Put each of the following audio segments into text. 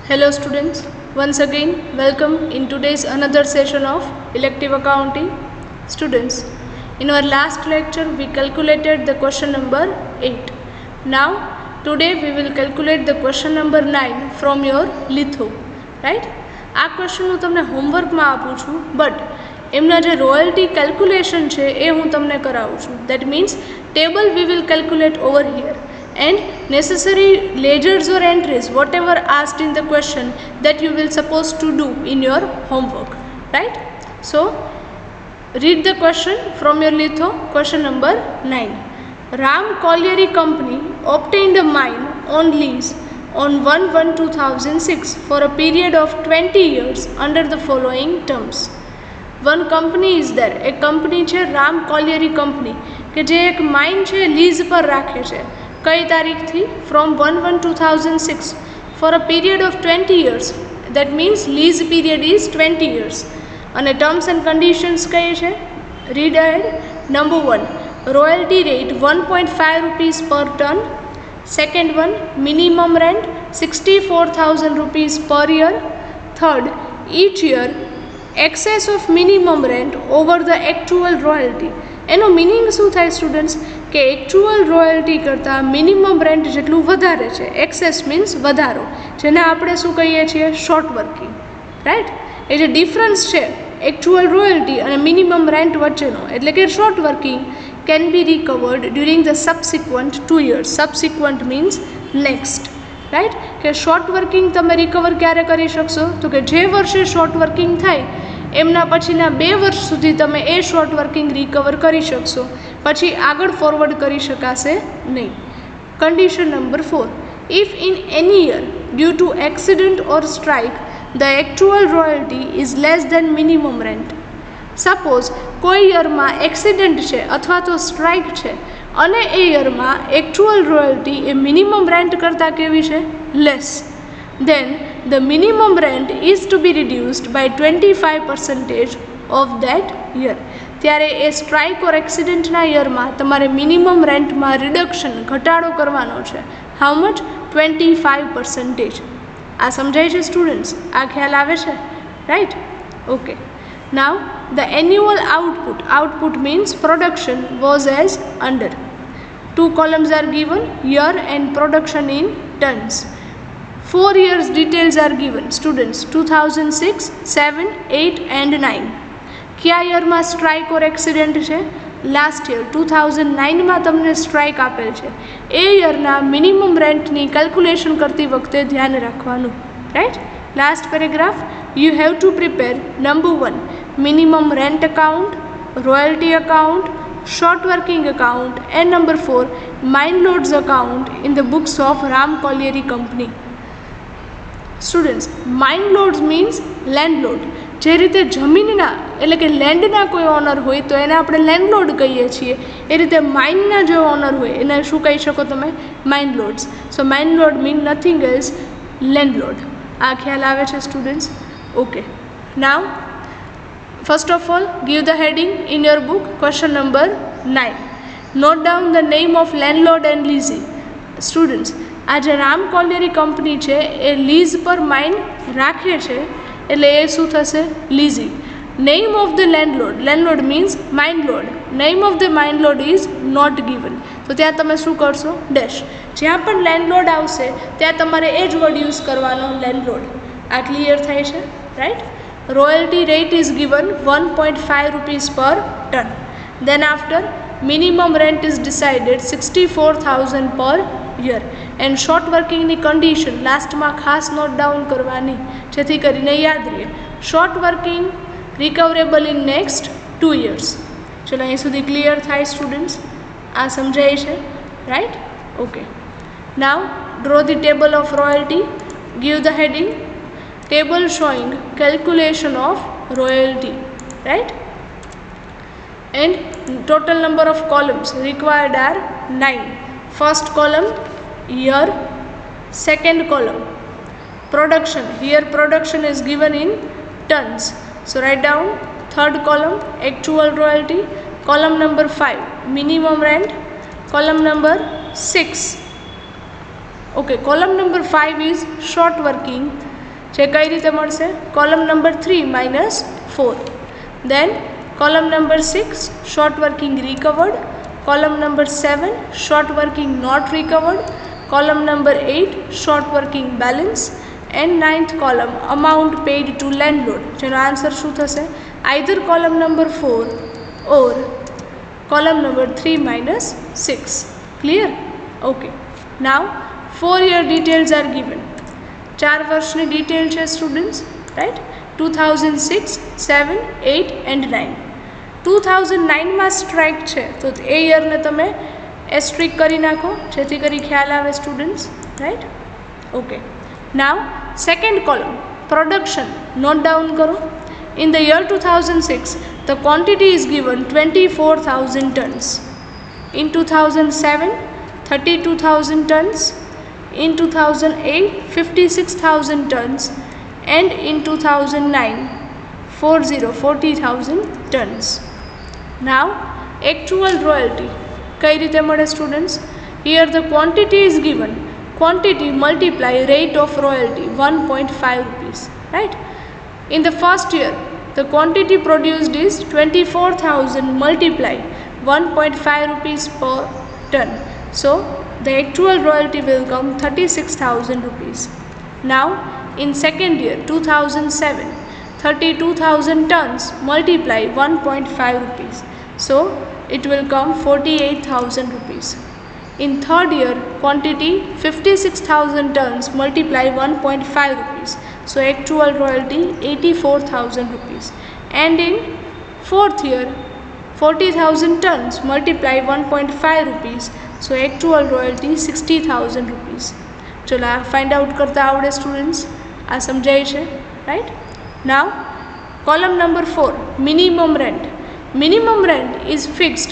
Hello students, once again welcome in today's another session of elective accounting. Students, in our last lecture we calculated the question number 8. Now today we will calculate the question number 9 from your litho, right? આ question હું તમને હોમવર્કમાં આપું છું, but એમના જે royalty calculation છે એ હું તમને કરાવું છું. That means table we will calculate over here and necessary ledgers or entries whatever asked in the question that you will supposed to do in your homework, right? So read the question from your litho. Question number 9. Ram Colliery Company obtained a mine on lease on 1/1/2006 for a period of 20 years under the following terms. One company is there, એક કંપની છે Ram કોલિયરી company કે જે એક mine છે lease પર રાખે છે. કઈ તારીખથી? From 1/1/2006 for a period of 20 years. That means lease period is 20 years. અને ટર્મ્સ એન્ડ કન્ડિશન્સ કઈ છે? Read ahead. Number 1, royalty rate 1.5 rupees per ton. Second one, minimum rent 64,000 rupees per year. Third, each year excess of minimum rent over the actual royalty. એનો meaning શું થાય students? કે actual royalty કરતાં minimum rent જેટલું વધારે છે. Access means વધારો, જેને આપણે શું કહીએ છીએ? Short working, right? એ જે ડિફરન્સ છે એકચ્યુઅલ રોયલ્ટી અને મિનિમમ રેન્ટ વચ્ચેનો, એટલે કે short working, can be recovered during the subsequent 2 years. Subsequent means next, right? કે શોર્ટ વર્કિંગ તમે રિકવર ક્યારે કરી શકશો? તો કે જે વર્ષે શોર્ટ વર્કિંગ થાય એમના પછીના 2 વર્ષ સુધી તમે એ શોર્ટ વર્કિંગ રિકવર કરી શકશો, પછી આગળ ફોરવર્ડ કરી શકાશે નહીં. Condition number 4, if in any year due to accident or strike the actual royalty is less than minimum rent. Suppose કોઈ યરમાં એક્સિડન્ટ છે અથવા તો સ્ટ્રાઇક છે અને એ યરમાં એકચ્યુઅલ રોયલ્ટી એ મિનિમમ રેન્ટ કરતાં કેવી છે? Less. then the minimum rent is to be reduced by 25% of that year. ત્યારે એ સ્ટ્રાઇક ઓર એક્સિડન્ટના યરમાં તમારે મિનિમમ રેન્ટમાં રિડક્શન, ઘટાડો કરવાનો છે. How much? 25%. આ સમજાય છે સ્ટુડન્ટ્સ? આ ખ્યાલ આવે છે, right? Okay. Now the annual output, output means production, was as under. 2 columns are given, year and production in tons. 4 years details are given. Students, 2006, 7, 8 and 9. કયા યરમાં સ્ટ્રાઇક ઓર એક્સિડન્ટ છે? લાસ્ટ યર 2009માં તમને strike આપેલ છે. એ યરના minimum રેન્ટની calculation કરતી વખતે ધ્યાન રાખવાનું, right? Last paragraph, you have to prepare number 1, minimum rent account, royalty account, short working account and number 4, mine loads account in the books of Ram Colliery Company. Students, mine loads means landlord. જે રીતે જમીનના એટલે કે લેન્ડના કોઈ honour હોય તો એને આપણે લેન્ડલોડ કહીએ છીએ, એ રીતે માઇનના જે ઓનર હોય એને શું કહી શકો તમે? Mine lords. So mine lord mean nothing else landlord. આ ખ્યાલ આવે છે students? Okay. Now first of all, give the heading in your book. Question number 9. Note down the name of landlord and leasing. Students, આ જે Ram કોલિયરી company છે એ lease પર mine રાખે છે, એટલે એ શું થશે? Leasing. Name of the landlord, landlord means mine lord. Name of the mine lord is not given. તો ત્યાં તમે શું કરશો? ડેશ. જ્યાં પણ લેન્ડલોડ આવશે ત્યાં તમારે એ જ વર્ડ યુઝ કરવાનો, લેન્ડલોડ. આ ક્લિયર થાય છે, right? Royalty rate is given 1.5 rupees per ton. Then after, minimum rent is decided 64,000 per year. And short working ની condition લાસ્ટમાં ખાસ નોટ ડાઉન કરવાની, જેથી કરીને યાદ રહે. Short working recoverable in next 2 years. ચલો અહીં સુધી ક્લિયર થાય સ્ટુડન્ટ્સ? આ સમજાય છે, right? Okay. Now draw the table of royalty. Give the heading table showing calculation of royalty, right? And total number of columns required are 9. First column, year. Second column, production. Here production is given in tons, so write down. Third column, actual royalty. Column number 5, minimum rent. Column number 6, okay, column number 5 is short working. જે કઈ રીતે મળશે? Column number 3 minus 4. Then column number 6 short working recovered, column number 7 short working not recovered, column number 8 short working balance, and 9th column amount paid to landlord, જેનો answer શું થશે? Either column number 4 or column number 3 minus 6. Clear? Okay. Now 4 year details are given. 4 વર્ષની detail છે students, right? 2006, 7, 8 and 9. 2009માં strike છે તો એ યરને તમે asterisk કરી નાખો જેથી કરી ખ્યાલ આવે students, right? Okay. Now second column production note down કરો. In the year 2006, the quantity is given 24,000 tons. In 2007, 32,000 tons. In 2008, 56,000 tons. And in 2009, 40,000 tons. Now, actual royalty. કઈ રીતે મળે students? Here the quantity is given. Quantity multiply rate of royalty 1.5 rupees. Right? In the first year, the quantity produced is 24,000 multiply 1.5 rupees per ton. So, the actual royalty will come 36,000 rupees. Now, in second year, 2007, 32,000 tons multiply 1.5 rupees. So, it will come 48,000 rupees. In third year, quantity 56,000 tons multiply 1.5 rupees. So actual royalty 84,000 rupees. And in fourth year, 40,000 tons multiply 1.5 rupees. So actual royalty 60,000 rupees. चलो find out करता आवड़े students, आ समझाई छे, right? Now column number 4 minimum rent. Minimum rent is fixed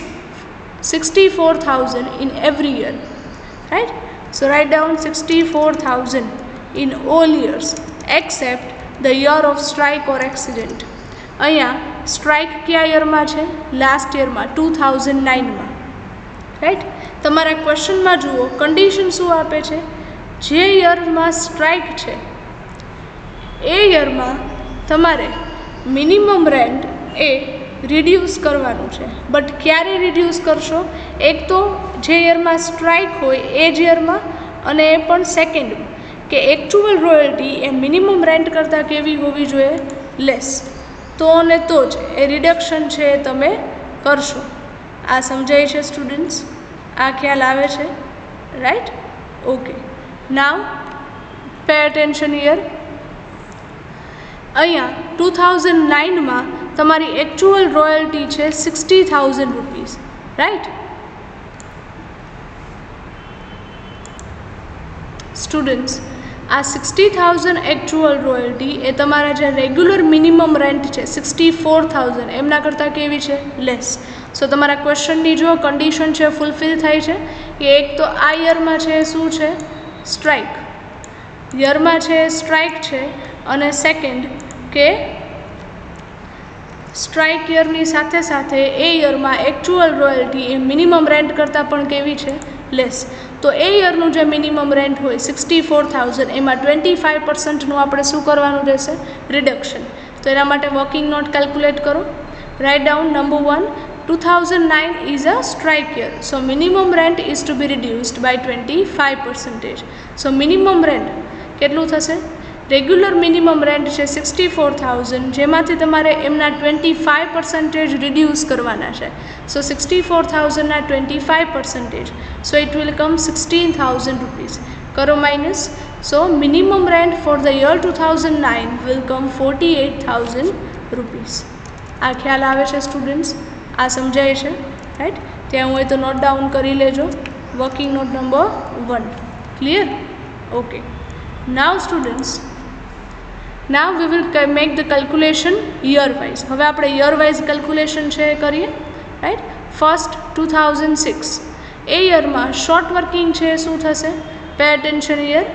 64,000 in every year, right? So write down 64,000 in all years except the year of strike or accident. અહીંયા strike કયા યરમાં છે? Last યરમાં 2009માં, right? તમારા ક્વેશ્ચનમાં જુઓ કન્ડિશન શું આપે છે? જે યરમાં સ્ટ્રાઇક છે એ યરમાં તમારે મિનિમમ રેન્ટ એ રિડ્યુસ કરવાનું છે. બટ ક્યારે રિડ્યુસ કરશો? એક તો જે યરમાં સ્ટ્રાઇક હોય એ જ યરમાં, અને એ પણ સેકન્ડમાં કે એકચ્યુઅલ રોયલ્ટી એ મિનિમમ રેન્ટ કરતાં કેવી હોવી જોઈએ? લેસ. તો અને તો જ એ રિડક્શન છે એ તમે કરશો. આ સમજાય છે સ્ટુડન્ટ્સ? આ ખ્યાલ આવે છે, right? Okay. Now pay attention here. અહીંયા 2009માં તમારી એકચ્યુઅલ રોયલ્ટી છે 60,000 રૂપીસ, રાઈટ? સ્ટુડન્ટ્સ, આ 60,000 એકચ્યુઅલ રોયલ્ટી એ તમારા જે રેગ્યુલર મિનિમમ રેન્ટ છે 64,000 એમના કરતાં કેવી છે? લેસ. સો તમારા ક્વેશ્ચનની જો કન્ડિશન છે ફૂલફિલ થાય છે કે એક તો આ યરમાં છે શું છે? સ્ટ્રાઇક યરમાં છે સ્ટ્રાઇક છે, અને સેકન્ડ કે સ્ટ્રાઇક યરની સાથે સાથે એ યરમાં એકચ્યુઅલ રોયલ્ટી એ મિનિમમ રેન્ટ કરતાં પણ કેવી છે? લેસ. તો એ યરનું જે મિનિમમ રેન્ટ હોય 64,000 એમાં 25%નું આપણે શું કરવાનું રહેશે? રિડક્શન. તો એના માટે વર્કિંગ નોટ કેલ્ક્યુલેટ કરો. Write down number 1, 2009 is a strike year. So minimum rent is to be reduced by 25%. So minimum rent કેટલું થશે? રેગ્યુલર મિનિમમ રેન્ટ છે 64,000, જેમાંથી તમારે એમના 25% રિડ્યુસ કરવાના છે. સો 64,000ના 25%, so it will come 16,000 rupees. કરો minus. So minimum rent for the year 2009 will come 48,000 rupees. આ ખ્યાલ આવે છે સ્ટુડન્ટ્સ? આ સમજાય છે, રાઈટ? ત્યાં હોય તો નોટ ડાઉન કરી લેજો. Working note number 1. Clear? Okay. Now students, now we will make the calculation year wise. હવે આપણે year wise calculation છે કરીએ, રાઈટ? ફર્સ્ટ 2006 એ યરમાં શોર્ટ વર્કિંગ છે શું થશે? Pay attention here.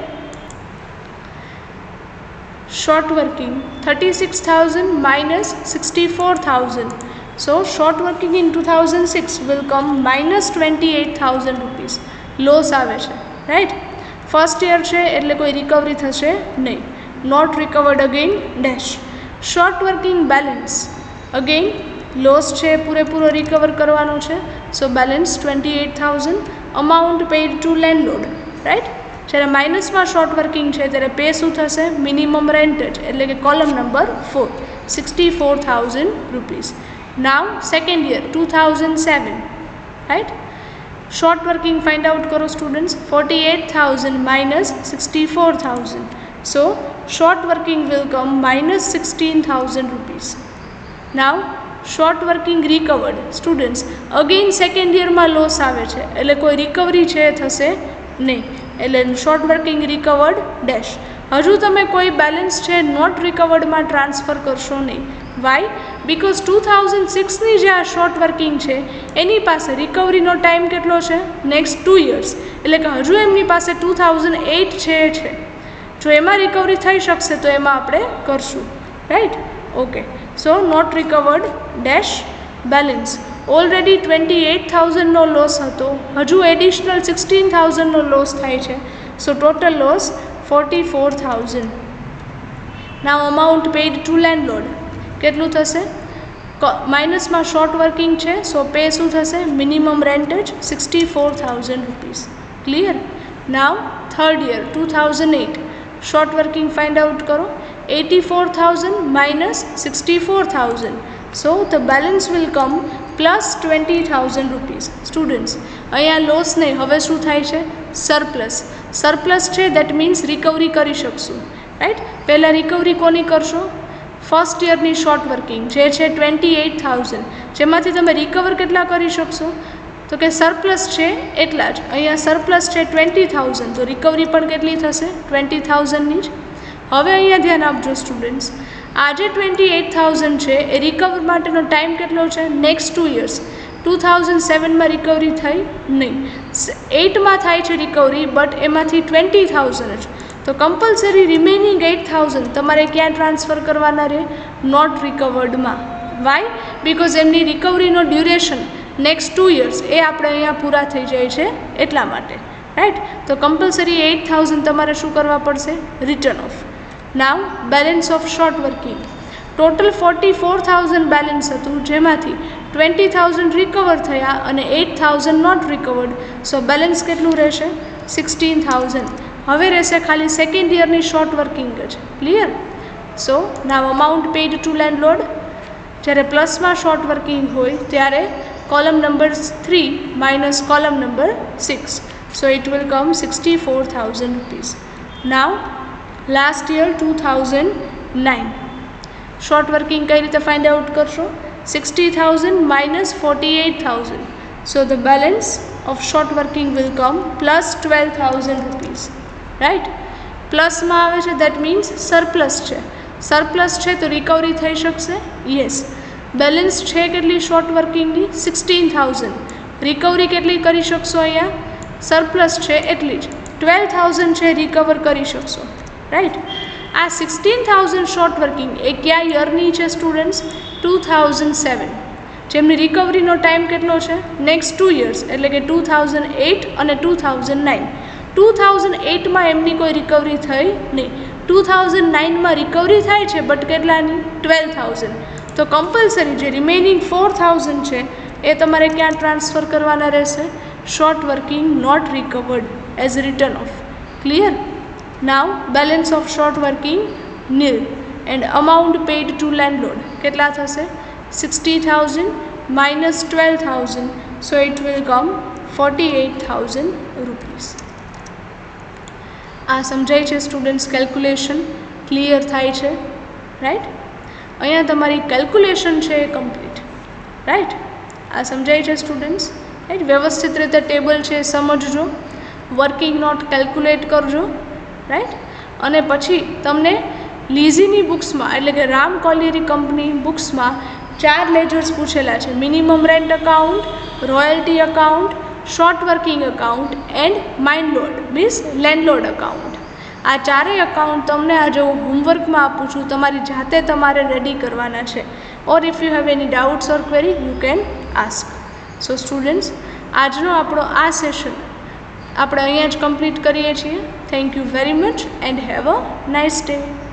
Short working 36,000 minus 64,000. So short working in 2006 will come minus 28,000 rupees. Loss આવે છે, રાઈટ? ફર્સ્ટ યર છે એટલે કોઈ રિકવરી થશે નહીં. not recovered again dash. Short working balance again loss છે પૂરેપૂરો રિકવર કરવાનો છે. So balance 28,000. Amount paid to landlord, right. જ્યારે માઇનસમાં શોર્ટ વર્કિંગ છે ત્યારે પે શું થશે? મિનિમમ રેન્ટ જ, એટલે કે column number 4, 64,000 rupees. Now second year 2007, right. Short working find out કરો students. 48,000 minus 64,000. So short working will come minus 16,000 rupees. Now short working recovered students again second યરમાં loss આવે છે એટલે કોઈ રિકવરી છે થશે નહીં, એટલે શોર્ટ વર્કિંગ રિકવર્ડ ડેશ. હજુ તમે કોઈ બેલેન્સ છે નોટ રિકવર્ડમાં ટ્રાન્સફર કરશો નહીં. વાય? બિકોઝ 2006ની જે આ શોર્ટ વર્કિંગ છે એની પાસે રિકવરીનો ટાઈમ કેટલો છે? નેક્સ્ટ 2 years, એટલે કે હજુ એમની પાસે 2008 છે. જો એમાં રિકવરી થઈ શકશે તો એમાં આપણે કરશું, right. Okay, so not recovered dash balance. Already 28,000નો લોસ હતો, હજુ એડિશનલ 16,000નો લોસ થાય છે. So total loss 44,000. Now amount paid to landlord કેટલું થશે? માઇનસમાં શોર્ટ વર્કિંગ છે, સો પે શું થશે? મિનિમમ રેન્ટ જ 64,000 rupees. Clear? Now third year 2008 short working find out કરો. 84,000 minus 64,000. So the balance will come plus 20,000 rupees. Students, અહીંયા loss નહીં, હવે શું થાય છે? સરપ્લસ. સરપ્લસ છે દેટ મીન્સ રિકવરી કરી શકશું, રાઈટ. પહેલાં રિકવરી કોની કરશો? ફર્સ્ટ યરની શોર્ટ વર્કિંગ જે છે 28,000, જેમાંથી તમે રિકવર કેટલા કરી શકશો? તો કે સરપ્લસ છે એટલા જ. અહીંયા સરપ્લસ છે 20,000, તો રિકવરી પણ કેટલી થશે? 20,000ની જ. હવે અહીંયા ધ્યાન આપજો સ્ટુડન્ટ્સ, આ જે 28,000 છે એ રિકવર માટેનો ટાઈમ કેટલો છે? Next 2 years. 2007માં રિકવરી થઈ નહીં, 8માં થાય છે રિકવરી, બટ એમાંથી 20,000 જ. તો કમ્પલસરી રિમેનિંગ 8,000 તમારે ક્યાં ટ્રાન્સફર કરવાના રહે? નોટ રિકવર્ડમાં. વાય? બિકોઝ એમની રિકવરીનો ડ્યુરેશન નેક્સ્ટ 2 years એ આપણે અહીંયા પૂરા થઈ જાય છે એટલા માટે, રાઈટ. તો કમ્પલસરી 8,000 તમારે શું કરવા પડશે? Return of. Now balance of short working total 44,000 balance હતું, જેમાંથી 20,000 રિકવર થયા અને 8,000 નોટ રિકવર્ડ. સો બેલેન્સ કેટલું રહેશે? 16,000. હવે રહેશે ખાલી સેકન્ડ યરની શોર્ટ વર્કિંગ જ. Clear? So now amount paid to landlord જ્યારે પ્લસમાં શોર્ટ વર્કિંગ હોય ત્યારે column number 3 minus column number 6. So it will come 64,000 rupees. Now last year 2009 short working કઈ રીતે ફાઇન્ડ આઉટ કરશો? 60,000 minus 48,000. So the balance of short working will come plus 12,000 rupees, right. પ્લસમાં આવે છે that means surplus છે. Surplus છે તો recovery થઈ શકશે? યસ. બેલેન્સ છે કેટલી શોર્ટ વર્કિંગની? 16,000. રિકવરી કેટલી કરી શકશો? અહીંયા સરપ્લસ છે એટલી જ. 12,000 છે રિકવર કરી શકશો, રાઈટ. આ 16,000 શોર્ટ વર્કિંગ એ કયા યરની છે સ્ટુડન્ટ્સ? 2007. જેમની રિકવરીનો ટાઈમ કેટલો છે? નેક્સ્ટ 2 years, એટલે કે 2008 અને 2009. 2008માં એમની કોઈ રિકવરી થઈ નહીં, 2009માં રિકવરી થાય છે બટ કેટલાની? 12,000. તો કમ્પલસરી જે રિમેનિંગ 4,000 છે એ તમારે ક્યાં ટ્રાન્સફર કરવાના રહેશે? Short working not recovered as return of. Clear? Now balance of short working nil and amount paid to landlord કેટલા થશે? 60,000 minus 12,000. So it will come 48,000 rupees. આ સમજાય છે સ્ટુડન્ટ્સ? કેલ્ક્યુલેશન ક્લિયર થાય છે, રાઈટ. અહીંયા તમારી કેલ્ક્યુલેશન છે એ કમ્પ્લીટ, રાઈટ. આ સમજાય છે સ્ટુડન્ટ્સ? રાઈટ. વ્યવસ્થિત રીતે ટેબલ છે સમજજો, વર્કિંગ નોટ કેલ્ક્યુલેટ કરજો, રાઈટ. અને પછી તમને લીઝીની બુક્સમાં એટલે કે રામ કોલિયરી કંપની બુક્સમાં 4 લેજર્સ પૂછેલા છે: minimum rent account, royalty account, short working account and mine lord means landlord account. આ ચારેય અકાઉન્ટ તમને આજે હું હોમવર્કમાં આપું છું, તમારી જાતે તમારે રેડી કરવાના છે. Or if you have any doubts or query you can ask. So students, આજનો આપણો આ સેશન આપણે અહીંયા જ કમ્પ્લીટ કરીએ છીએ. Thank you very much and have a nice day.